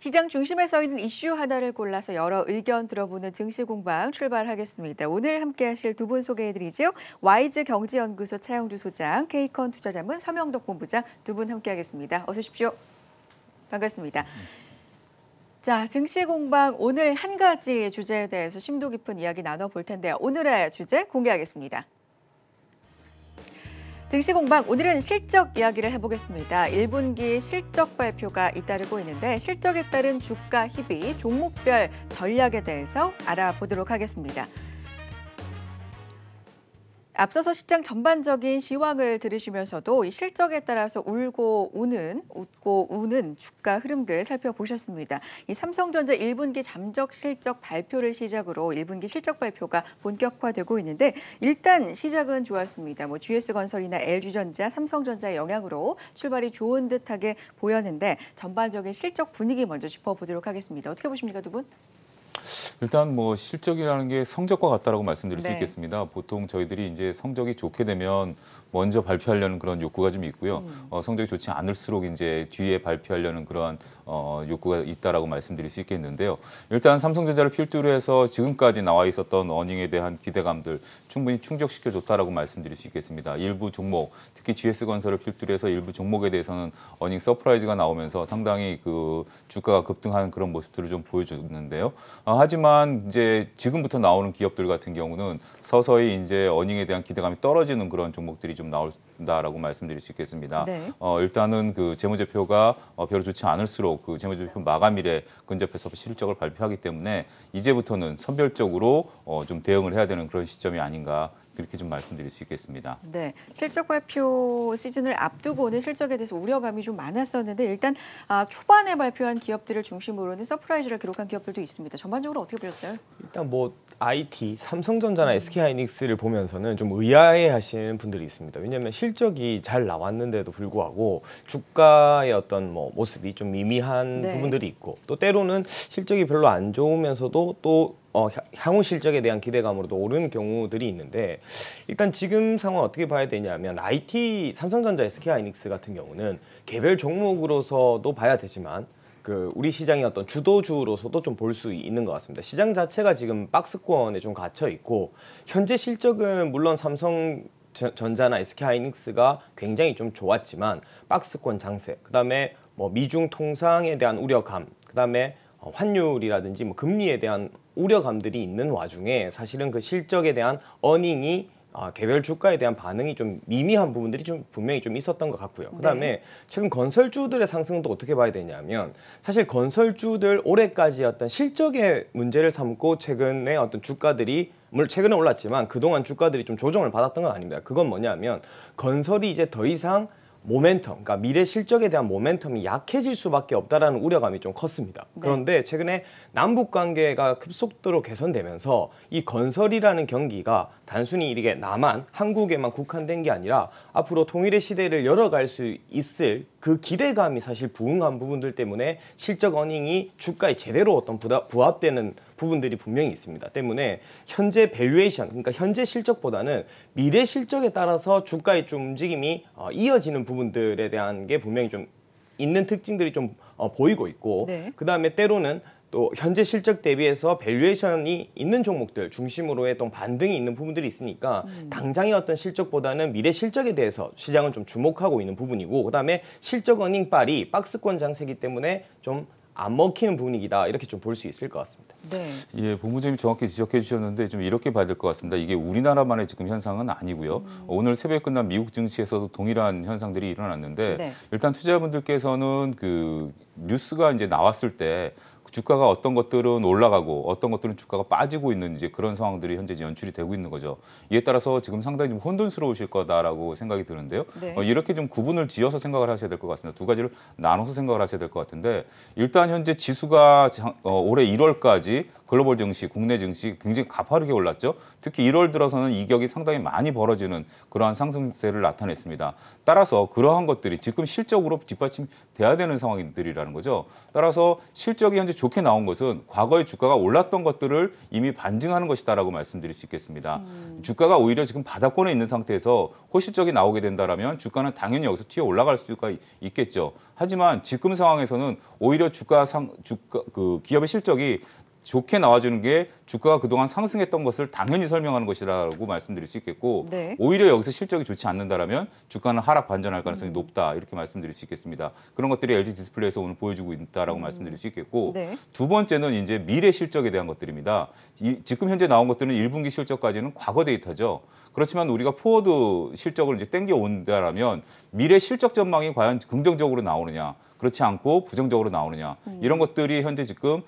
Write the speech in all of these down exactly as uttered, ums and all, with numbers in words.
시장 중심에 서 있는 이슈 하나를 골라서 여러 의견 들어보는 증시 공방 출발하겠습니다. 오늘 함께 하실 두 분 소개해드리죠. 와이즈 경제연구소 차영주 소장, 케이컨 투자자문 서명덕 본부장 두 분 함께 하겠습니다. 어서 오십시오. 반갑습니다. 자, 증시 공방 오늘 한 가지 주제에 대해서 심도 깊은 이야기 나눠볼 텐데요. 오늘의 주제 공개하겠습니다. 증시 공방 오늘은 실적 이야기를 해보겠습니다. 일 분기 실적 발표가 잇따르고 있는데 실적에 따른 주가 희비, 종목별 전략에 대해서 알아보도록 하겠습니다. 앞서서 시장 전반적인 시황을 들으시면서도 이 실적에 따라서 울고 우는, 웃고 우는 주가 흐름들 살펴보셨습니다. 이 삼성전자 일 분기 잠적 실적 발표를 시작으로 일 분기 실적 발표가 본격화되고 있는데 일단 시작은 좋았습니다. 뭐 지에스건설이나 엘지전자, 삼성전자의 영향으로 출발이 좋은 듯하게 보였는데 전반적인 실적 분위기 먼저 짚어보도록 하겠습니다. 어떻게 보십니까, 두 분? 일단 뭐 실적이라는 게 성적과 같다라고 말씀드릴 네. 수 있겠습니다. 보통 저희들이 이제 성적이 좋게 되면 먼저 발표하려는 그런 욕구가 좀 있고요. 음. 어, 성적이 좋지 않을수록 이제 뒤에 발표하려는 그런 어, 욕구가 있다라고 말씀드릴 수 있겠는데요. 일단 삼성전자를 필두로 해서 지금까지 나와 있었던 어닝에 대한 기대감들 충분히 충족시켜 줬다라고 말씀드릴 수 있겠습니다. 일부 종목, 특히 지에스건설을 필두로 해서 일부 종목에 대해서는 어닝 서프라이즈가 나오면서 상당히 그 주가가 급등하는 그런 모습들을 좀 보여줬는데요. 어, 하지만 이제 지금부터 나오는 기업들 같은 경우는 서서히 이제 어닝에 대한 기대감이 떨어지는 그런 종목들이 좀 나온다라고 말씀드릴 수 있겠습니다. 네. 어, 일단은 그 재무제표가 어, 별로 좋지 않을수록 그 재무제표 마감일에 근접해서 실적을 발표하기 때문에 이제부터는 선별적으로 어, 좀 대응을 해야 되는 그런 시점이 아닌가. 그렇게 좀 말씀드릴 수 있겠습니다. 네, 실적 발표 시즌을 앞두고는 실적에 대해서 우려감이 좀 많았었는데 일단 아, 초반에 발표한 기업들을 중심으로는 서프라이즈를 기록한 기업들도 있습니다. 전반적으로 어떻게 보셨어요? 일단 뭐 아이티, 삼성전자나 에스케이하이닉스를 보면서는 좀 의아해하시는 분들이 있습니다. 왜냐하면 실적이 잘 나왔는데도 불구하고 주가의 어떤 뭐 모습이 좀 미미한 네. 부분들이 있고 또 때로는 실적이 별로 안 좋으면서도 또 어, 향후 실적에 대한 기대감으로도 오르는 경우들이 있는데 일단 지금 상황 어떻게 봐야 되냐면 아이티, 삼성전자, 에스케이하이닉스 같은 경우는 개별 종목으로서도 봐야 되지만 그 우리 시장의 어떤 주도주로서도 좀 볼 수 있는 것 같습니다. 시장 자체가 지금 박스권에 좀 갇혀 있고 현재 실적은 물론 삼성 전자나 에스케이하이닉스가 굉장히 좀 좋았지만 박스권 장세, 그다음에 뭐 미중 통상에 대한 우려감, 그다음에 환율이라든지 뭐 금리에 대한 우려감들이 있는 와중에 사실은 그 실적에 대한 어닝이 아, 개별 주가에 대한 반응이 좀 미미한 부분들이 좀 분명히 좀 있었던 것 같고요. 그다음에 네. 최근 건설주들의 상승도 어떻게 봐야 되냐면 사실 건설주들 올해까지 어떤 실적의 문제를 삼고 최근에 어떤 주가들이 물론 최근에 올랐지만 그동안 주가들이 좀 조정을 받았던 건 아닙니다. 그건 뭐냐면 건설이 이제 더 이상 모멘텀, 그러니까 미래 실적에 대한 모멘텀이 약해질 수밖에 없다라는 우려감이 좀 컸습니다. 네. 그런데 최근에 남북 관계가 급속도로 개선되면서 이 건설이라는 경기가 단순히 이게 남한, 한국에만 국한된 게 아니라 앞으로 통일의 시대를 열어갈 수 있을 그 기대감이 사실 부응한 부분들 때문에 실적 어닝이 주가에 제대로 어떤 부다, 부합되는 부분들이 분명히 있습니다. 때문에 현재 밸류에이션, 그러니까 현재 실적보다는 미래 실적에 따라서 주가의 좀 움직임이 어, 이어지는 부분들에 대한 게 분명히 좀 있는 특징들이 좀 어, 보이고 있고 네. 그 다음에 때로는 또 현재 실적 대비해서 밸류에이션이 있는 종목들 중심으로의 또 반등이 있는 부분들이 있으니까 음. 당장의 어떤 실적보다는 미래 실적에 대해서 시장은 좀 주목하고 있는 부분이고 그다음에 실적 어닝빨이 박스권 장세기 때문에 좀 안 먹히는 분위기다 이렇게 좀 볼 수 있을 것 같습니다. 네. 예, 본부장님 정확히 지적해 주셨는데 좀 이렇게 봐야 될 것 같습니다. 이게 우리나라만의 지금 현상은 아니고요. 음. 오늘 새벽에 끝난 미국 증시에서도 동일한 현상들이 일어났는데 네. 일단 투자자분들께서는 그 뉴스가 이제 나왔을 때 주가가 어떤 것들은 올라가고 어떤 것들은 주가가 빠지고 있는 이제 그런 상황들이 현재 연출이 되고 있는 거죠. 이에 따라서 지금 상당히 좀 혼돈스러우실 거다라고 생각이 드는데요. 네. 어, 이렇게 좀 구분을 지어서 생각을 하셔야 될 것 같습니다. 두 가지를 나눠서 생각을 하셔야 될 것 같은데 일단 현재 지수가 장, 어, 올해 일월까지 글로벌 증시, 국내 증시 굉장히 가파르게 올랐죠. 특히 일월 들어서는 이격이 상당히 많이 벌어지는 그러한 상승세를 나타냈습니다. 따라서 그러한 것들이 지금 실적으로 뒷받침돼야 되는 상황들이라는 거죠. 따라서 실적이 현재 좋게 나온 것은 과거에 주가가 올랐던 것들을 이미 반증하는 것이다라고 말씀드릴 수 있겠습니다. 음. 주가가 오히려 지금 바닥권에 있는 상태에서 호실적이 나오게 된다라면 주가는 당연히 여기서 튀어 올라갈 수가 있겠죠. 하지만 지금 상황에서는 오히려 주가 상 주가 그 기업의 실적이 좋게 나와주는 게 주가가 그동안 상승했던 것을 당연히 설명하는 것이라고 말씀드릴 수 있겠고 네. 오히려 여기서 실적이 좋지 않는다라면 주가는 하락 반전할 가능성이 음. 높다 이렇게 말씀드릴 수 있겠습니다. 그런 것들이 엘지 디스플레이에서 오늘 보여주고 있다라고 음. 말씀드릴 수 있겠고 네. 두 번째는 이제 미래 실적에 대한 것들입니다. 이, 지금 현재 나온 것들은 일 분기 실적까지는 과거 데이터죠. 그렇지만 우리가 포워드 실적을 이제 땡겨 온다라면 미래 실적 전망이 과연 긍정적으로 나오느냐, 그렇지 않고 부정적으로 나오느냐 음. 이런 것들이 현재 지금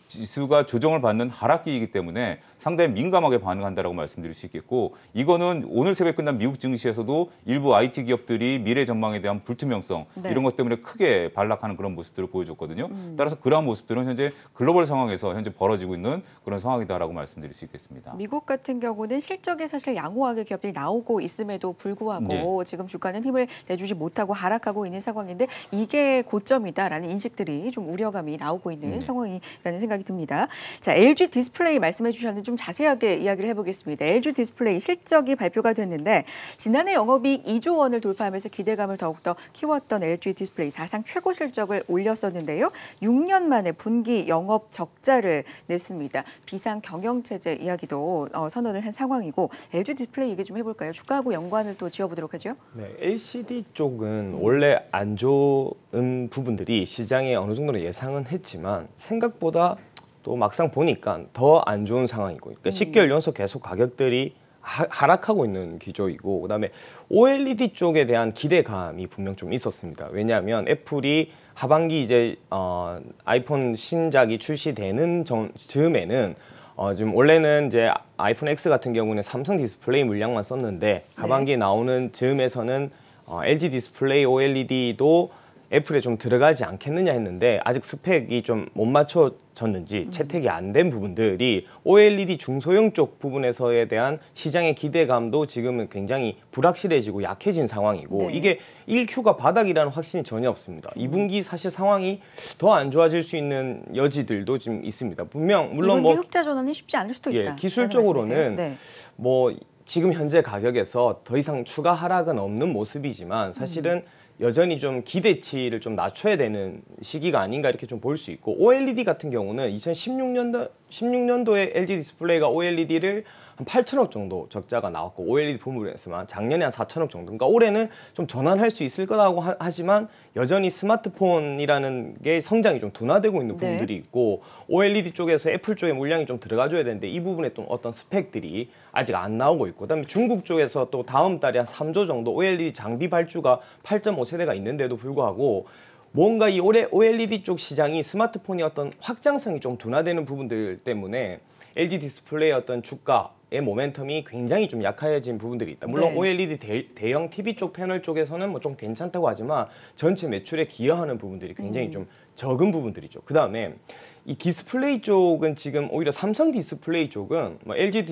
지수가 조정을 받는 하락기이기 때문에 상당히 민감하게 반응한다라고 말씀드릴 수 있겠고 이거는 오늘 새벽에 끝난 미국 증시에서도 일부 아이티 기업들이 미래 전망에 대한 불투명성 네. 이런 것 때문에 크게 반락하는 그런 모습들을 보여줬거든요. 음. 따라서 그러한 모습들은 현재 글로벌 상황에서 현재 벌어지고 있는 그런 상황이다라고 말씀드릴 수 있겠습니다. 미국 같은 경우는 실적에 사실 양호하게 기업들이 나오고 있음에도 불구하고 네. 지금 주가는 힘을 내주지 못하고 하락하고 있는 상황인데 이게 고점이다라는 인식들이 좀 우려감이 나오고 있는 네. 상황이라는 생각이 듭니다. 자, 엘지 디스플레이 말씀해 주셨는데 좀 자세하게 이야기를 해보겠습니다. 엘지 디스플레이 실적이 발표가 됐는데 지난해 영업이익 이조 원을 돌파하면서 기대감을 더욱더 키웠던 엘지 디스플레이 사상 최고 실적을 올렸었는데요. 육 년 만에 분기 영업 적자를 냈습니다. 비상 경영체제 이야기도 어, 선언을 한 상황이고 엘지 디스플레이 얘기 좀 해볼까요? 주가하고 연관을 또 지어보도록 하죠. 네, 엘시디 쪽은 음. 원래 안 좋은 부분들이 시장에 어느 정도는 예상은 했지만 생각보다 또 막상 보니까 더 안 좋은 상황이고 그러니까 음. 십 개월 연속 계속 가격들이 하, 하락하고 있는 기조이고 그다음에 오엘이디 쪽에 대한 기대감이 분명 좀 있었습니다. 왜냐하면 애플이 하반기 이제 어, 아이폰 신작이 출시되는 전, 즈음에는 어, 지금 원래는 이제 아이폰 X 같은 경우는 삼성 디스플레이 물량만 썼는데 하반기에 네. 나오는 즈음에서는 어, 엘지 디스플레이 오엘이디도 애플에 좀 들어가지 않겠느냐 했는데 아직 스펙이 좀 못 맞춰졌는지 음. 채택이 안 된 부분들이 오엘이디 중소형 쪽 부분에서에 대한 시장의 기대감도 지금은 굉장히 불확실해지고 약해진 상황이고 네. 이게 일 큐가 바닥이라는 확신이 전혀 없습니다. 음. 이 분기 사실 상황이 더 안 좋아질 수 있는 여지들도 지금 있습니다. 분명 물론 이 분기 뭐 흑자 전환이 쉽지 않을 수도 있다. 예, 기술적으로는 네. 뭐 지금 현재 가격에서 더 이상 추가 하락은 없는 모습이지만 사실은 음. 여전히 좀 기대치를 좀 낮춰야 되는 시기가 아닌가 이렇게 좀 볼 수 있고 오엘이디 같은 경우는 이천십육 년도 십육 년도에 엘지 디스플레이가 오엘이디를 한 팔천억 정도 적자가 나왔고 오엘이디 부분에서만 작년에 한 사천억 정도. 그러니까 올해는 좀 전환할 수 있을 거라고 하, 하지만 여전히 스마트폰이라는 게 성장이 좀 둔화되고 있는 부분들이 네. 있고 오엘이디 쪽에서 애플 쪽에 물량이 좀 들어가줘야 되는데 이 부분에 또 어떤 스펙들이 아직 안 나오고 있고 그다음에 중국 쪽에서 또 다음 달에 한 삼조 정도 오엘이디 장비 발주가 팔 점 오 세대가 있는데도 불구하고 뭔가 이 올해 오엘이디 쪽 시장이 스마트폰이 어떤 확장성이 좀 둔화되는 부분들 때문에 엘지 디스플레이의 어떤 주가의 모멘텀이 굉장히 좀 약해진 부분들이 있다. 물론 네. 오엘이디 대, 대형 티비 쪽 패널 쪽에서는 뭐 좀 괜찮다고 하지만 전체 매출에 기여하는 부분들이 굉장히 음. 좀 적은 부분들이죠. 그 다음에 이 디스플레이 쪽은 지금 오히려 삼성 디스플레이 쪽은 뭐 엘지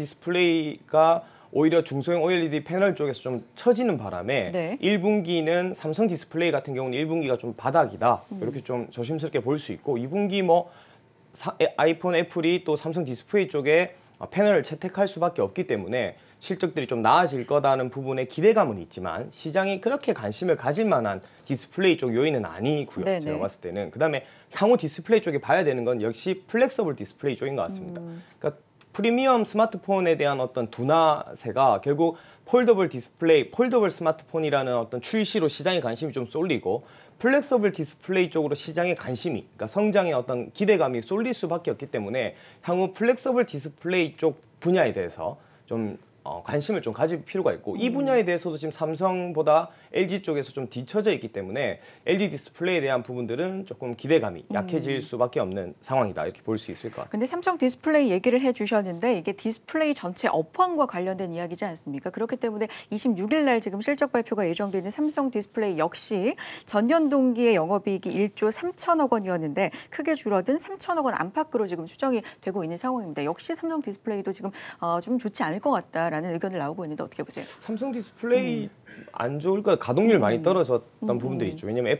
디스플레이가 오히려 중소형 오엘이디 패널 쪽에서 좀 처지는 바람에 네. 일 분기는 삼성 디스플레이 같은 경우는 일 분기가 좀 바닥이다. 음. 이렇게 좀 조심스럽게 볼 수 있고 이 분기 뭐 사, 아이폰 애플이 또 삼성 디스플레이 쪽에 패널을 채택할 수밖에 없기 때문에 실적들이 좀 나아질 거다는 부분에 기대감은 있지만 시장이 그렇게 관심을 가질 만한 디스플레이 쪽 요인은 아니고요. 네네. 제가 봤을 때는. 그다음에 향후 디스플레이 쪽에 봐야 되는 건 역시 플렉서블 디스플레이 쪽인 것 같습니다. 음. 그러니까 프리미엄 스마트폰에 대한 어떤 둔화세가 결국 폴더블 디스플레이, 폴더블 스마트폰이라는 어떤 출시로 시장의 관심이 좀 쏠리고 플렉서블 디스플레이 쪽으로 시장의 관심이, 그러니까 성장의 어떤 기대감이 쏠릴 수밖에 없기 때문에 향후 플렉서블 디스플레이 쪽 분야에 대해서 좀 어, 관심을 좀 가질 필요가 있고 이 분야에 대해서도 지금 삼성보다 엘지 쪽에서 좀 뒤처져 있기 때문에 엘지 디스플레이에 대한 부분들은 조금 기대감이 약해질 수밖에 없는 상황이다 이렇게 볼 수 있을 것 같습니다. 근데 삼성 디스플레이 얘기를 해주셨는데 이게 디스플레이 전체 업황과 관련된 이야기지 않습니까? 그렇기 때문에 이십육 일 날 지금 실적 발표가 예정돼 있는 삼성 디스플레이 역시 전년 동기의 영업이익이 일조 삼천억 원이었는데 크게 줄어든 삼천억 원 안팎으로 지금 추정이 되고 있는 상황입니다. 역시 삼성 디스플레이도 지금 어, 좀 좋지 않을 것 같다라는 의견을 나오고 있는데 어떻게 보세요? 삼성 디스플레이 음. 안 좋을 거 가동률 많이 떨어졌던 음. 부분들이 있죠. 왜냐하면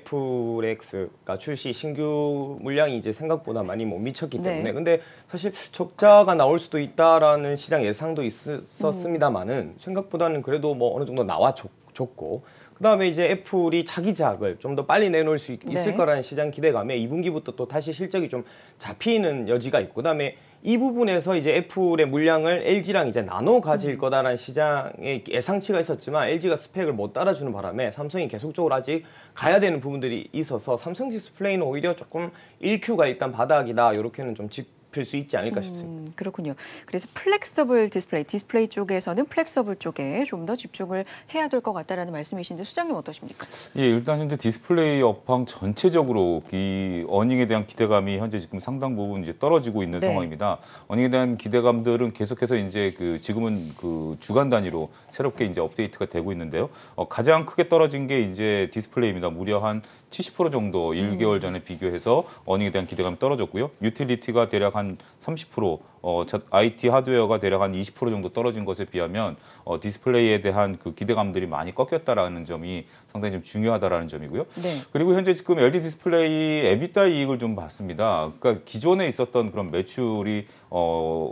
애플엑스가 출시 신규 물량이 이제 생각보다 많이 못 미쳤기 때문에. 네. 근데 사실 적자가 나올 수도 있다라는 시장 예상도 있었습니다만은 음. 생각보다는 그래도 뭐 어느 정도 나와 줬고. 그다음에 이제 애플이 차기작을 좀 더 빨리 내놓을 수 있, 네. 있을 거라는 시장 기대감에 이 분기부터 또 다시 실적이 좀 잡히는 여지가 있고 그다음에 이 부분에서 이제 애플의 물량을 엘지랑 이제 나눠 가질 음. 거다라는 시장의 예상치가 있었지만 엘지가 스펙을 못 따라주는 바람에 삼성이 계속적으로 아직 가야 되는 부분들이 있어서 삼성 디스플레이는 오히려 조금 일 큐가 일단 바닥이다 이렇게는 좀 짚. 필 수 있지 않을까 싶습니다. 음, 그렇군요. 그래서 플렉서블 디스플레이, 디스플레이 쪽에서는 플렉서블 쪽에 좀 더 집중을 해야 될 것 같다라는 말씀이신데 수장님 어떠십니까? 예, 일단 현재 디스플레이 업황 전체적으로 이 어닝에 대한 기대감이 현재 지금 상당 부분 이제 떨어지고 있는 네. 상황입니다. 어닝에 대한 기대감들은 계속해서 이제 그 지금은 그 주간 단위로 새롭게 이제 업데이트가 되고 있는데요. 어, 가장 크게 떨어진 게 이제 디스플레이입니다. 무려 한 칠십 퍼센트 정도 일 개월 전에 비교해서 어닝에 대한 기대감이 떨어졌고요. 유틸리티가 대략 한 삼십 퍼센트, 어, 아이티 하드웨어가 대략 한 이십 퍼센트 정도 떨어진 것에 비하면 어, 디스플레이에 대한 그 기대감들이 많이 꺾였다라는 점이 상당히 좀 중요하다라는 점이고요. 네. 그리고 현재 지금 엘지 디스플레이 에비타 이익을 좀 봤습니다. 그러니까 기존에 있었던 그런 매출이 어,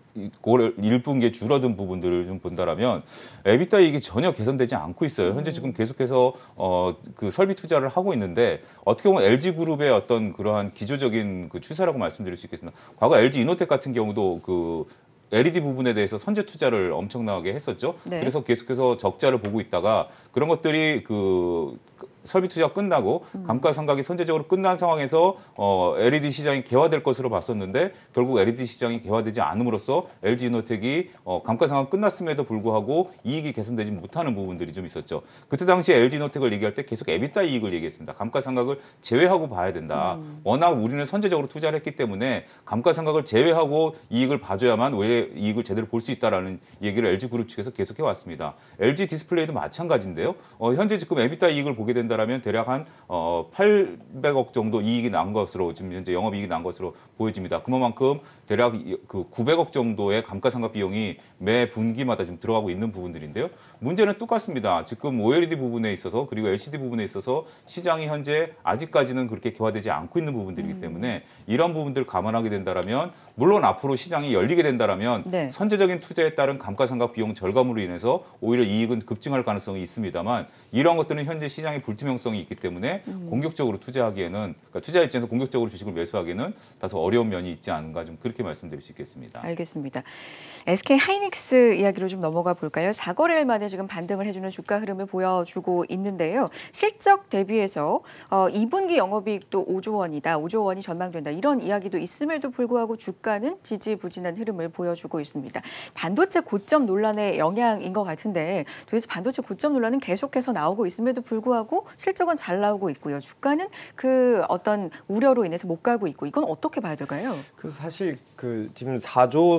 올 일 분기에 줄어든 부분들을 좀 본다라면 에비타 이익이 전혀 개선되지 않고 있어요. 현재 지금 계속해서 어, 그 설비 투자를 하고 있는데 어떻게 보면 엘지그룹의 어떤 그러한 기조적인 그 추세라고 말씀드릴 수 있겠습니다. 과거 엘지 이노텍 같은 경우도 그 엘이디 부분에 대해서 선제 투자를 엄청나게 했었죠. 네. 그래서 계속해서 적자를 보고 있다가 그런 것들이 그 설비 투자가 끝나고 음. 감가상각이 선제적으로 끝난 상황에서 어, 엘이디 시장이 개화될 것으로 봤었는데 결국 엘이디 시장이 개화되지 않음으로써 엘지이노텍이 어, 감가상각 끝났음에도 불구하고 이익이 개선되지 못하는 부분들이 좀 있었죠. 그때 당시에 엘지이노텍을 얘기할 때 계속 에비타 이익을 얘기했습니다. 감가상각을 제외하고 봐야 된다. 음. 워낙 우리는 선제적으로 투자를 했기 때문에 감가상각을 제외하고 이익을 봐줘야만 왜 이익을 제대로 볼 수 있다라는 얘기를 엘지그룹 측에서 계속해 왔습니다. 엘지 디스플레이도 마찬가지인데요. 어, 현재 지금 에비타 이익을 보게 된다. 라면 대략 한 어, 팔백억 정도 이익이 난 것으로 지금 현재 영업이익이 난 것으로 보여집니다. 그만큼 대략 그 구백억 정도의 감가상각 비용이 매 분기마다 지금 들어가고 있는 부분들인데요. 문제는 똑같습니다. 지금 오엘이디 부분에 있어서 그리고 엘시디 부분에 있어서 시장이 현재 아직까지는 그렇게 개화되지 않고 있는 부분들이기 때문에 이런 부분들을 감안하게 된다라면 물론 앞으로 시장이 열리게 된다라면 네. 선제적인 투자에 따른 감가상각 비용 절감으로 인해서 오히려 이익은 급증할 가능성이 있습니다만 이런 것들은 현재 시장의 불투명성이 있기 때문에 음. 공격적으로 투자하기에는 그러니까 투자 입장에서 공격적으로 주식을 매수하기에는 다소 어려운 면이 있지 않은가 좀 그렇게 말씀드릴 수 있겠습니다. 알겠습니다. 에스케이 하이닉스 이야기로 좀 넘어가 볼까요? 사 거래일 만에 지금 반등을 해주는 주가 흐름을 보여주고 있는데요. 실적 대비해서 어, 이 분기 영업이익도 오조 원이다, 오조 원이 전망된다 이런 이야기도 있음에도 불구하고 주가는 지지부진한 흐름을 보여주고 있습니다. 반도체 고점 논란의 영향인 것 같은데 도대체 반도체 고점 논란은 계속해서 나오고 있음에도 불구하고 실적은 잘 나오고 있고요. 주가는 그 어떤 우려로 인해서 못 가고 있고 이건 어떻게 봐야 될까요? 그 사실 그 지금 사조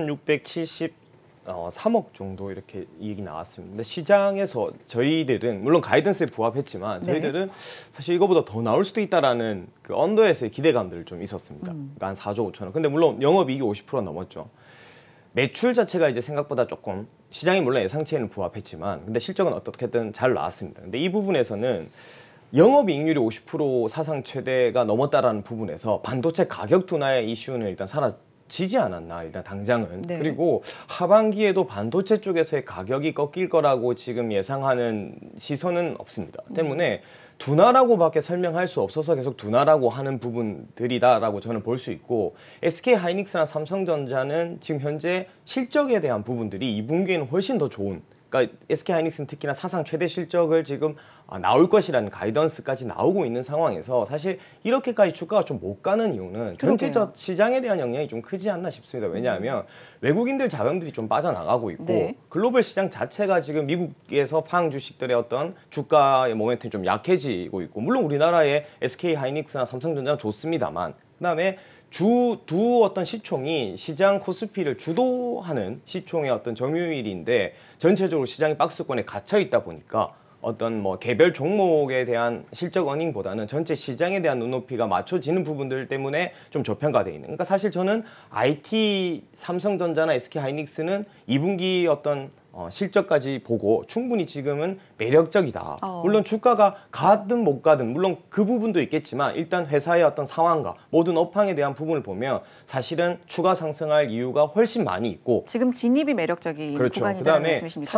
삼천육백칠십삼억 정도 이렇게 이익이 나왔습니다. 근데 시장에서 저희들은 물론 가이던스에 부합했지만 저희들은 네. 사실 이거보다 더 나올 수도 있다라는 그 언더에서의 기대감들 좀 있었습니다. 음. 그러니까 한 사조 오천억. 근데 물론 영업이익이 오십 퍼센트 넘었죠. 매출 자체가 이제 생각보다 조금 시장이 물론 예상치에는 부합했지만 근데 실적은 어떻게든 잘 나왔습니다. 근데 이 부분에서는 영업이익률이 오십 퍼센트 사상 최대가 넘었다라는 부분에서 반도체 가격 둔화의 이슈는 일단 사라지지 않았나 일단 당장은. 네. 그리고 하반기에도 반도체 쪽에서의 가격이 꺾일 거라고 지금 예상하는 시선은 없습니다. 음. 때문에 둔화라고 밖에 설명할 수 없어서 계속 둔화라고 하는 부분들이다라고 저는 볼 수 있고 에스케이 하이닉스나 삼성전자는 지금 현재 실적에 대한 부분들이 이 분기에는 훨씬 더 좋은 그러니까 에스케이하이닉스는 특히나 사상 최대 실적을 지금 나올 것이라는 가이던스까지 나오고 있는 상황에서 사실 이렇게까지 주가가 좀 못 가는 이유는 전체적 시장에 대한 영향이 좀 크지 않나 싶습니다. 왜냐하면 음. 외국인들 자금들이 좀 빠져나가고 있고 네. 글로벌 시장 자체가 지금 미국에서 팡 주식들의 어떤 주가의 모멘텀이 좀 약해지고 있고 물론 우리나라의 에스케이하이닉스나 삼성전자는 좋습니다만 그다음에 주 두 어떤 시총이 시장 코스피를 주도하는 시총의 어떤 점유율인데 전체적으로 시장이 박스권에 갇혀 있다 보니까 어떤 뭐 개별 종목에 대한 실적 어닝보다는 전체 시장에 대한 눈높이가 맞춰지는 부분들 때문에 좀 저평가되어 있는. 그러니까 사실 저는 아이티 삼성전자나 에스케이하이닉스는 이 분기 어떤 어, 실적까지 보고 충분히 지금은 매력적이다. 어. 물론 주가가 가든 못 가든 물론 그 부분도 있겠지만 일단 회사의 어떤 상황과 모든 업황에 대한 부분을 보면 사실은 추가 상승할 이유가 훨씬 많이 있고 지금 진입이 매력적인 그렇죠. 구간이라는 그다음에 말씀이십니까?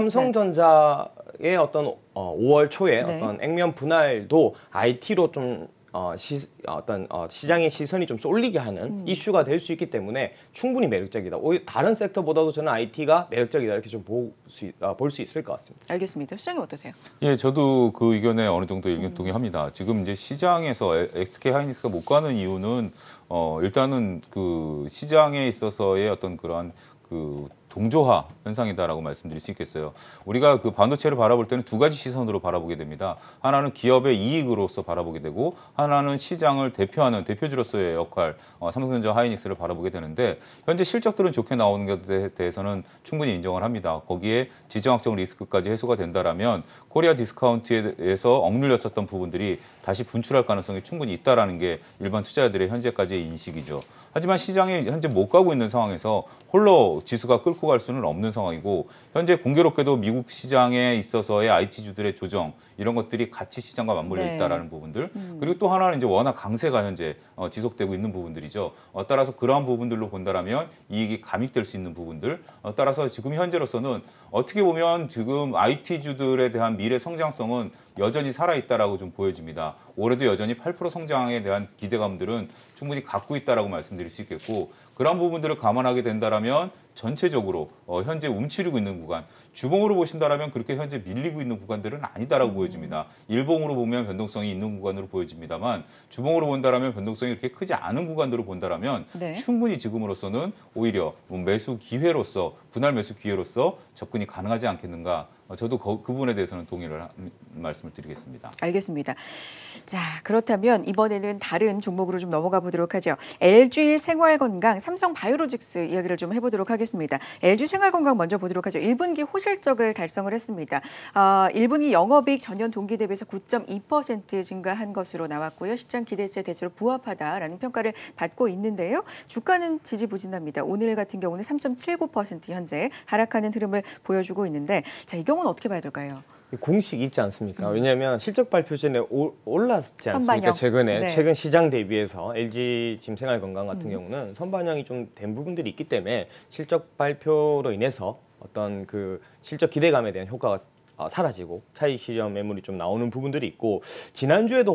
삼성전자의 어떤 어, 오월 초에 네. 어떤 액면 분할도 아이티로 좀 어, 시, 어떤 어, 시장의 시선이 좀 쏠리게 하는 음. 이슈가 될 수 있기 때문에 충분히 매력적이다. 오히려 다른 섹터보다도 저는 아이티가 매력적이다 이렇게 좀 볼 수 어, 볼 수 있을 것 같습니다. 알겠습니다. 시장님 어떠세요? 예, 저도 그 의견에 어느 정도 의견 동의합니다. 음. 지금 이제 시장에서 에스케이하이닉스가 못 가는 이유는 어, 일단은 그 시장에 있어서의 어떤 그러한 그 동조화 현상이다라고 말씀드릴 수 있겠어요. 우리가 그 반도체를 바라볼 때는 두 가지 시선으로 바라보게 됩니다. 하나는 기업의 이익으로서 바라보게 되고 하나는 시장을 대표하는 대표주로서의 역할, 어, 삼성전자 하이닉스를 바라보게 되는데 현재 실적들은 좋게 나오는 것에 대해서는 충분히 인정을 합니다. 거기에 지정학적 리스크까지 해소가 된다라면 코리아 디스카운트에서 억눌렸었던 부분들이 다시 분출할 가능성이 충분히 있다라는 게 일반 투자자들의 현재까지의 인식이죠. 하지만 시장이 현재 못 가고 있는 상황에서 홀로 지수가 끌고 갈 수는 없는 상황이고 현재 공교롭게도 미국 시장에 있어서의 아이티주들의 조정 이런 것들이 같이 시장과 맞물려 네. 있다라는 부분들 음. 그리고 또 하나는 이제 워낙 강세가 현재 어, 지속되고 있는 부분들이죠. 어, 따라서 그러한 부분들로 본다라면 이익이 감익될 수 있는 부분들 어, 따라서 지금 현재로서는 어떻게 보면 지금 아이티주들에 대한 미래 성장성은 여전히 살아있다라고 좀 보여집니다. 올해도 여전히 팔 퍼센트 성장에 대한 기대감들은 충분히 갖고 있다라고 말씀드릴 수 있겠고 그런 부분들을 감안하게 된다라면 전체적으로 어, 현재 움츠리고 있는 구간 주봉으로 보신다라면 그렇게 현재 밀리고 있는 구간들은 아니다라고 음. 보여집니다. 일봉으로 보면 변동성이 있는 구간으로 보여집니다만 주봉으로 본다라면 변동성이 그렇게 크지 않은 구간으로 본다라면 네. 충분히 지금으로서는 오히려 매수 기회로서 분할 매수 기회로서 접근이 가능하지 않겠는가. 저도 그 부분에 대해서는 동의를 말씀을 드리겠습니다. 알겠습니다. 자, 그렇다면 이번에는 다른 종목으로 좀 넘어가 보도록 하죠. 엘지 생활건강, 삼성 바이오로직스 이야기를 좀 해보도록 하겠습니다. 엘지 생활건강 먼저 보도록 하죠. 일 분기 호실적을 달성을 했습니다. 어, 일 분기 영업이익 전년 동기 대비해서 구 점 이 퍼센트 증가한 것으로 나왔고요. 시장 기대치에 대체로 부합하다라는 평가를 받고 있는데요. 주가는 지지부진합니다. 오늘 같은 경우는 삼 점 칠구 퍼센트 현재 하락하는 흐름을 보여주고 있는데 자, 이 경우는 어떻게 봐야 될까요? 공식 있지 않습니까? 음. 왜냐하면 실적 발표 전에 오, 올랐지 않습니까? 선반영. 최근에 네. 최근 시장 대비해서 엘지 지금 생활건강 같은 음. 경우는 선반영이 좀 된 부분들이 있기 때문에 실적 발표로 인해서 어떤 그 실적 기대감에 대한 효과가 어, 사라지고 차익 실현 매물이 좀 나오는 부분들이 있고 지난주에도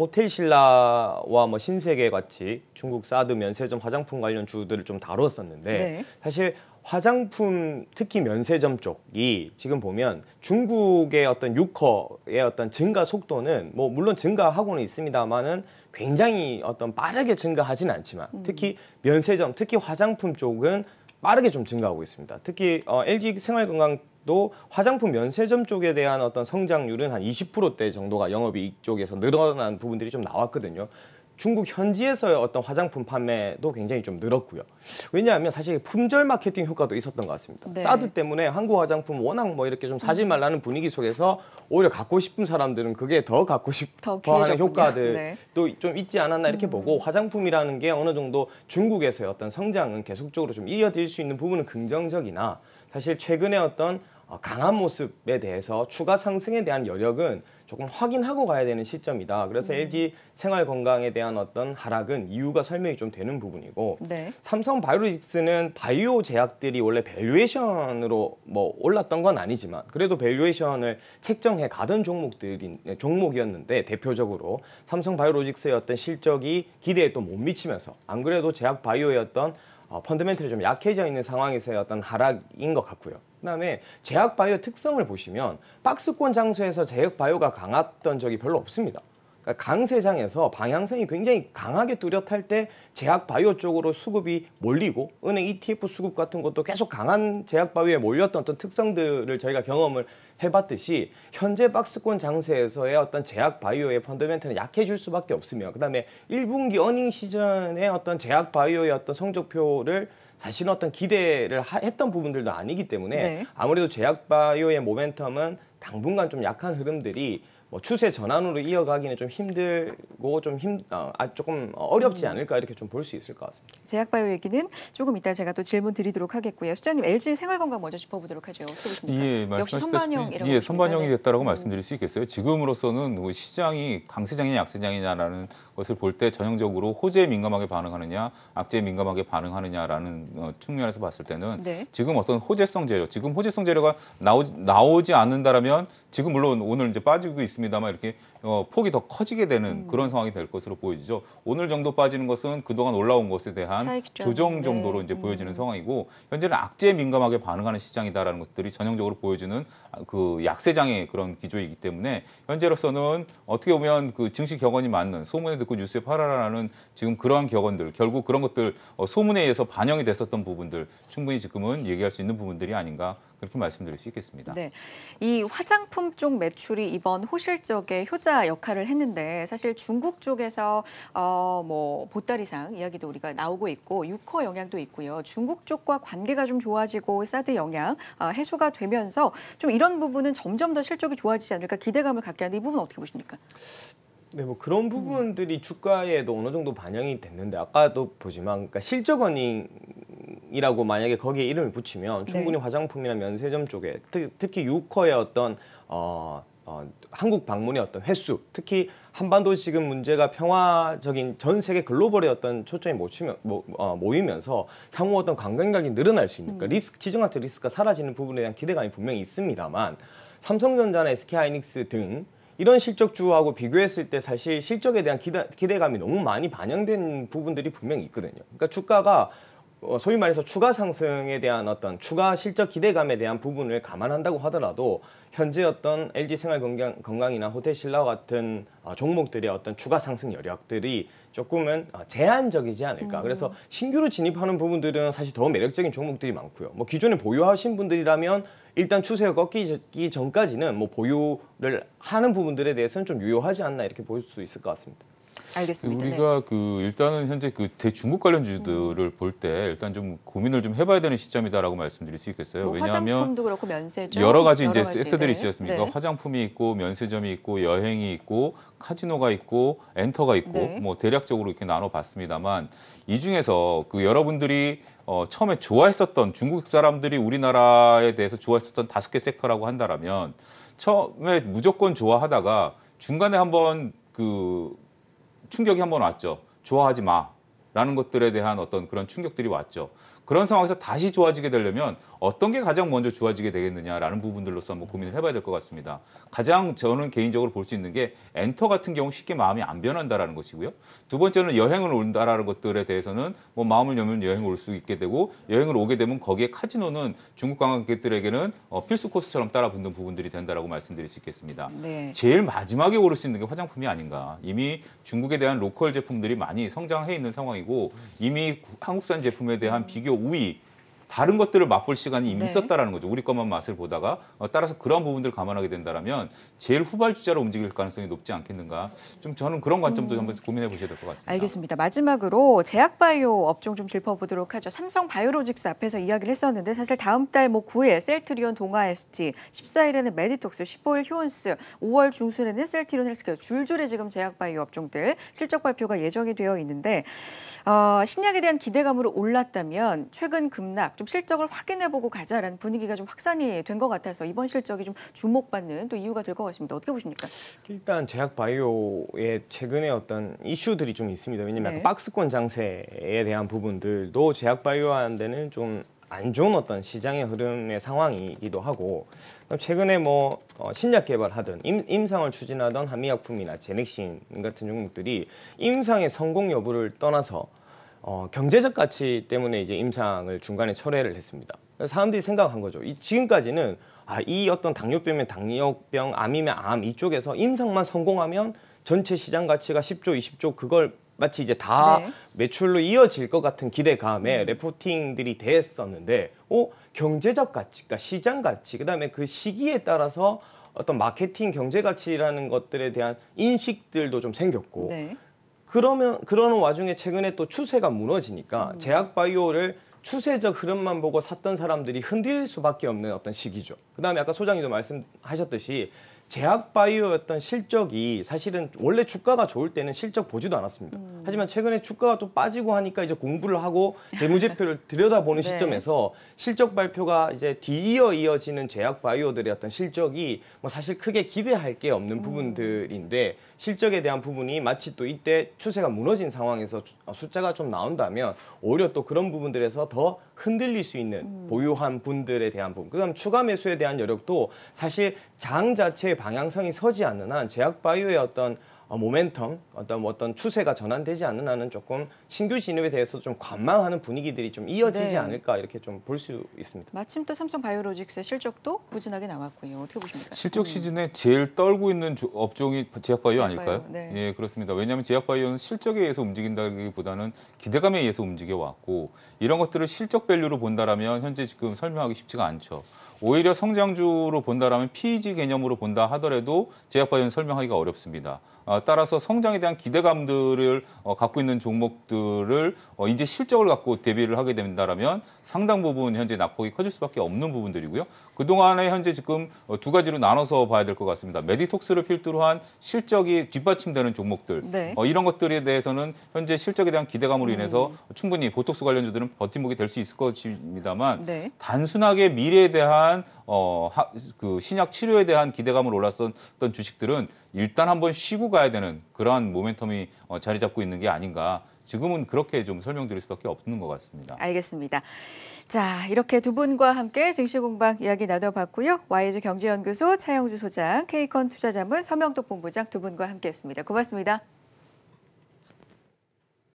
호텔신라와 뭐 신세계 같이 중국 사드 면세점 화장품 관련 주들을 좀 다뤘었는데 네. 사실 화장품 특히 면세점 쪽이 지금 보면 중국의 어떤 유커의 어떤 증가 속도는 뭐 물론 증가하고는 있습니다만은 굉장히 어떤 빠르게 증가하지는 않지만 특히 면세점 특히 화장품 쪽은 빠르게 좀 증가하고 있습니다. 특히 어, 엘지 생활건강도 화장품 면세점 쪽에 대한 어떤 성장률은 한 이십 퍼센트대 정도가 영업이익 쪽에서 늘어난 부분들이 좀 나왔거든요. 중국 현지에서의 어떤 화장품 판매도 굉장히 좀 늘었고요. 왜냐하면 사실 품절 마케팅 효과도 있었던 것 같습니다. 네. 사드 때문에 한국 화장품 워낙 뭐 이렇게 좀 사지 말라는 분위기 속에서 오히려 갖고 싶은 사람들은 그게 더 갖고 싶어 하는 효과들도 네. 좀 있지 않았나 이렇게 음. 보고 화장품이라는 게 어느 정도 중국에서의 어떤 성장은 계속적으로 좀 이어질 수 있는 부분은 긍정적이나 사실 최근에 어떤 강한 모습에 대해서 추가 상승에 대한 여력은 조금 확인하고 가야 되는 시점이다. 그래서 음. 엘지 생활건강에 대한 어떤 하락은 이유가 설명이 좀 되는 부분이고 네. 삼성 바이오로직스는 바이오 제약들이 원래 밸류에이션으로 뭐 올랐던 건 아니지만 그래도 밸류에이션을 책정해 가던 종목들인 종목이었는데 대표적으로 삼성 바이오로직스의 어떤 실적이 기대에 또 못 미치면서 안 그래도 제약 바이오의 어떤 어, 펀더멘털이 좀 약해져 있는 상황에서의 어떤 하락인 것 같고요. 그다음에 제약바이오 특성을 보시면 박스권 장소에서 제약바이오가 강했던 적이 별로 없습니다. 그러니까 강세장에서 방향성이 굉장히 강하게 뚜렷할 때 제약바이오 쪽으로 수급이 몰리고 은행 이티에프 수급 같은 것도 계속 강한 제약바이오에 몰렸던 어떤 특성들을 저희가 경험을 해봤듯이 현재 박스권 장세에서의 어떤 제약바이오의 펀더멘털은 약해질 수밖에 없으며 그다음에 일 분기 어닝 시즌의 어떤 제약바이오의 어떤 성적표를 사실은 어떤 기대를 하, 했던 부분들도 아니기 때문에 네. 아무래도 제약바이오의 모멘텀은 당분간 좀 약한 흐름들이 뭐 추세 전환으로 이어가기는 좀 힘들고 좀 힘, 어, 아, 조금 어렵지 않을까 이렇게 좀 볼 수 있을 것 같습니다. 제약바이오 얘기는 조금 이따 제가 또 질문 드리도록 하겠고요. 수장님, 엘지 생활건강 먼저 짚어보도록 하죠. 어떻게 보십니까? 예, 역시 말씀하셨다시피 선반영이라고 예, 보십니까? 선반영이 네. 됐다라고 음. 말씀드릴 수 있겠어요. 지금으로서는 뭐 시장이 강세장이냐 약세장이냐라는 것을 볼 때 전형적으로 호재에 민감하게 반응하느냐, 악재에 민감하게 반응하느냐라는 어, 측면에서 봤을 때는 네. 지금 어떤 호재성 재료, 지금 호재성 재료가 나오, 나오지 않는다라면 지금 물론 오늘 이제 빠지고 있습니다만 이렇게 어, 폭이 더 커지게 되는 음. 그런 상황이 될 것으로 보이죠. 오늘 정도 빠지는 것은 그동안 올라온 것에 대한 차익 조정 네. 정도로 이제 음. 보여지는 상황이고 현재는 악재에 민감하게 반응하는 시장이다라는 것들이 전형적으로 보여주는 그 약세장의 그런 기조이기 때문에 현재로서는 어떻게 보면 그 증시 격언이 맞는 소문에 듣고 뉴스에 팔아라라는 지금 그러한 격언들 결국 그런 것들 어, 소문에 의해서 반영이 됐었던 부분들 충분히 지금은 얘기할 수 있는 부분들이 아닌가 그렇게 말씀드릴 수 있겠습니다. 네, 이 화장품 쪽 매출이 이번 호실적의 효자 역할을 했는데 사실 중국 쪽에서 어, 뭐 보따리상 이야기도 우리가 나오고 있고 유커 영향도 있고요. 중국 쪽과 관계가 좀 좋아지고 사드 영향 어, 해소가 되면서 좀 이런 부분은 점점 더 실적이 좋아지지 않을까 기대감을 갖게 하는데 이 부분 어떻게 보십니까? 네, 뭐 그런 부분들이 주가에도 어느 정도 반영이 됐는데 아까도 보지만 그러니까 실적 어닝이라고 만약에 거기에 이름을 붙이면 충분히 네. 화장품이나 면세점 쪽에 특, 특히 유커의 어떤 어, 어, 한국 방문의 어떤 횟수, 특히 한반도 지금 문제가 평화적인 전 세계 글로벌의 어떤 초점이 모치면, 모, 어, 모이면서 향후 어떤 관광객이 늘어날 수 있는, 그러니까 리스크, 지정학적 리스크가 사라지는 부분에 대한 기대감이 분명히 있습니다만 삼성전자나 에스케이하이닉스 등 이런 실적주하고 비교했을 때 사실 실적에 대한 기대, 기대감이 너무 많이 반영된 부분들이 분명히 있거든요. 그러니까 주가가 어, 소위 말해서 추가 상승에 대한 어떤 추가 실적 기대감에 대한 부분을 감안한다고 하더라도 현재 어떤 엘지생활건강이나 호텔신라와 같은 어, 종목들의 어떤 추가 상승 여력들이 조금은 어, 제한적이지 않을까. 음. 그래서 그래서 신규로 진입하는 부분들은 사실 더 매력적인 종목들이 많고요. 뭐 기존에 보유하신 분들이라면 일단 추세가 꺾이기 전까지는 뭐 보유를 하는 부분들에 대해서는 좀 유효하지 않나 이렇게 볼 수 있을 것 같습니다. 알겠습니다. 우리가 그 일단은 현재 그 대중국 관련주들을 음. 볼 때 일단 좀 고민을 좀 해봐야 되는 시점이다라고 말씀드릴 수 있겠어요. 뭐 왜냐하면 화장품도 그렇고 면세점 여러 가지 이제 가지, 섹터들이 네. 있지 않습니까? 네. 화장품이 있고 면세점이 있고 여행이 있고 카지노가 있고 엔터가 있고 네. 뭐 대략적으로 이렇게 나눠봤습니다만 이 중에서 그 여러분들이 어, 처음에 좋아했었던 중국 사람들이 우리나라에 대해서 좋아했었던 다섯 개 섹터라고 한다라면 처음에 무조건 좋아하다가 중간에 한번 그 충격이 한번 왔죠. 좋아하지 마라는 것들에 대한 어떤 그런 충격들이 왔죠. 그런 상황에서 다시 좋아지게 되려면 어떤 게 가장 먼저 좋아지게 되겠느냐라는 부분들로서 한번 고민을 해봐야 될 것 같습니다. 가장 저는 개인적으로 볼 수 있는 게 엔터 같은 경우 쉽게 마음이 안 변한다라는 것이고요. 두 번째는 여행을 온다라는 것들에 대해서는 뭐 마음을 열면 여행을 올 수 있게 되고 여행을 오게 되면 거기에 카지노는 중국 관광객들에게는 어, 필수 코스처럼 따라붙는 부분들이 된다라고 말씀드릴 수 있겠습니다. 네. 제일 마지막에 오를 수 있는 게 화장품이 아닌가. 이미 중국에 대한 로컬 제품들이 많이 성장해 있는 상황이고 이미 한국산 제품에 대한 비교 우위 다른 것들을 맛볼 시간이 이미 네. 있었다라는 거죠. 우리 것만 맛을 보다가 어, 따라서 그런 부분들을 감안하게 된다면 제일 후발주자로 움직일 가능성이 높지 않겠는가. 좀 저는 그런 관점도 음. 한번 고민해 보셔야 될 것 같습니다. 알겠습니다. 마지막으로 제약바이오 업종 좀 짚어보도록 하죠. 삼성바이오로직스 앞에서 이야기를 했었는데 사실 다음 달 뭐 구 일 셀트리온 동아에스티, 십사 일에는 메디톡스, 십오 일 휴온스, 오월 중순에는 셀트리온 헬스케어 줄줄이 지금 제약바이오 업종들 실적 발표가 예정이 되어 있는데 어, 신약에 대한 기대감으로 올랐다면 최근 급락, 좀 실적을 확인해보고 가자라는 분위기가 좀 확산이 된 것 같아서 이번 실적이 좀 주목받는 또 이유가 될 것 같습니다. 어떻게 보십니까? 일단 제약바이오의 최근에 어떤 이슈들이 좀 있습니다. 왜냐하면 네. 박스권 장세에 대한 부분들도 제약바이오하는 데는 좀 안 좋은 어떤 시장의 흐름의 상황이기도 하고 최근에 뭐 어, 신약 개발하던 임, 임상을 추진하던 한미약품이나 제넥신 같은 종목들이 임상의 성공 여부를 떠나서 어, 경제적 가치 때문에 이제 임상을 중간에 철회를 했습니다. 그래서 사람들이 생각한 거죠. 이, 지금까지는 아, 이 어떤 당뇨병이면 당뇨병, 암이면 암 이쪽에서 임상만 성공하면 전체 시장 가치가 십조, 이십조 그걸 마치 이제 다 네. 매출로 이어질 것 같은 기대감에 음. 레포팅들이 됐었는데, 어, 경제적 가치, 그러니까 시장 가치, 그다음에 그 시기에 따라서 어떤 마케팅 경제 가치라는 것들에 대한 인식들도 좀 생겼고, 네. 그러면 그러는 와중에 최근에 또 추세가 무너지니까 음. 제약 바이오를 추세적 흐름만 보고 샀던 사람들이 흔들릴 수밖에 없는 어떤 시기죠. 그다음에 아까 소장님도 말씀하셨듯이 제약 바이오였던 실적이 사실은 원래 주가가 좋을 때는 실적 보지도 않았습니다. 음. 하지만 최근에 주가가 또 빠지고 하니까 이제 공부를 하고 재무제표를 들여다보는 네. 시점에서 실적 발표가 이제 뒤이어 이어지는 제약 바이오들의 어떤 실적이 뭐 사실 크게 기대할 게 없는 음. 부분들인데, 실적에 대한 부분이 마치 또 이때 추세가 무너진 상황에서 주- 어, 숫자가 좀 나온다면 오히려 또 그런 부분들에서 더 흔들릴 수 있는 음. 보유한 분들에 대한 부분, 그다음 추가 매수에 대한 여력도 사실 장 자체의 방향성이 서지 않는 한 제약 바이오의 어떤 어, 모멘텀, 어떤 뭐 어떤 추세가 전환되지 않는 한은 조금 신규 진입에 대해서 좀 관망하는 분위기들이 좀 이어지지 네. 않을까 이렇게 좀 볼 수 있습니다. 마침 또 삼성바이오로직스의 실적도 부진하게 나왔고요. 어떻게 보십니까? 실적 음. 시즌에 제일 떨고 있는 조- 업종이 제약바이오 제약바이오, 아닐까요? 네. 예, 그렇습니다. 왜냐하면 제약바이오는 실적에 의해서 움직인다기보다는 기대감에 의해서 움직여 왔고, 이런 것들을 실적 밸류로 본다라면 현재 지금 설명하기 쉽지가 않죠. 오히려 성장주로 본다라면 피이지 개념으로 본다 하더라도 제약바이오는 설명하기가 어렵습니다. 어, 따라서 성장에 대한 기대감들을 어, 갖고 있는 종목들을 어, 이제 실적을 갖고 대비를 하게 된다라면 상당 부분 현재 낙폭이 커질 수밖에 없는 부분들이고요. 그동안에 현재 지금 어, 두 가지로 나눠서 봐야 될 것 같습니다. 메디톡스를 필두로 한 실적이 뒷받침되는 종목들, 네. 어, 이런 것들에 대해서는 현재 실적에 대한 기대감으로 인해서 음. 충분히 보톡스 관련주들은 버팀목이 될 수 있을 것입니다만, 네. 단순하게 미래에 대한 어, 하, 그 신약 치료에 대한 기대감으로 올랐던 주식들은 일단 한번 쉬고 가야 되는 그러한 모멘텀이 어, 자리 잡고 있는 게 아닌가. 지금은 그렇게 좀 설명드릴 수밖에 없는 것 같습니다. 알겠습니다. 자, 이렇게 두 분과 함께 증시공방 이야기 나눠봤고요. 와이즈 경제연구소 차영주 소장, 케이컨 투자자문 서명덕 본부장 두 분과 함께했습니다. 고맙습니다.